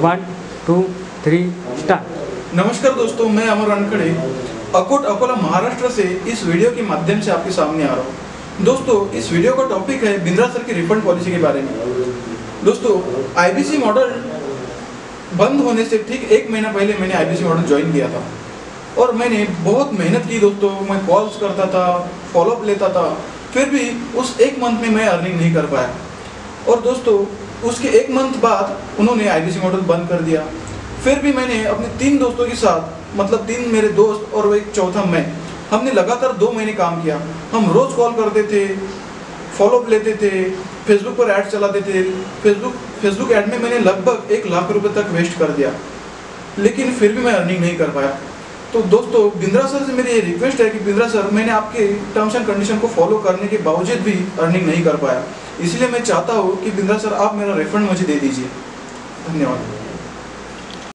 1 2 3 start. नमस्कार दोस्तों, मैं अमर रणखड़े अकोट अकोला महाराष्ट्र से इस वीडियो के माध्यम से आपके सामने आ रहा हूँ। दोस्तों, इस वीडियो का टॉपिक है बिंद्रा सर की रिफंड पॉलिसी के बारे में। दोस्तों, आईबीसी मॉडल बंद होने से ठीक 1 महीना पहले मैंने आईबीसी मॉडल ज्वाइन किया था और मैंने बहुत मेहनत की। दोस्तों, मैं कॉल्स करता था, फॉलोअप लेता था, फिर भी उस 1 मंथ में मैं अर्निंग नहीं कर पाया। और दोस्तों, उसके 1 मंथ बाद उन्होंने आईबीसी मॉडल बंद कर दिया। फिर भी मैंने अपने 3 दोस्तों के साथ, मतलब 3 मेरे दोस्त और एक चौथा मैं, हमने लगातार 2 महीने काम किया। हम रोज़ कॉल करते थे, फॉलोअप लेते थे, फेसबुक पर ऐड चलाते थे। फेसबुक ऐड में मैंने लगभग 1 लाख रुपए तक वेस्ट कर दिया, लेकिन फिर भी मैं अर्निंग नहीं कर पाया। तो दोस्तों, बिंद्रा सर से मेरी ये रिक्वेस्ट है कि बिंद्रा सर, मैंने आपके टर्म्स एंड कंडीशन को फॉलो करने के बावजूद भी अर्निंग नहीं कर पाया, इसलिए मैं चाहता हूँ कि बिंद्रा सर आप मेरा रिफंड मुझे दे दीजिए। धन्यवाद।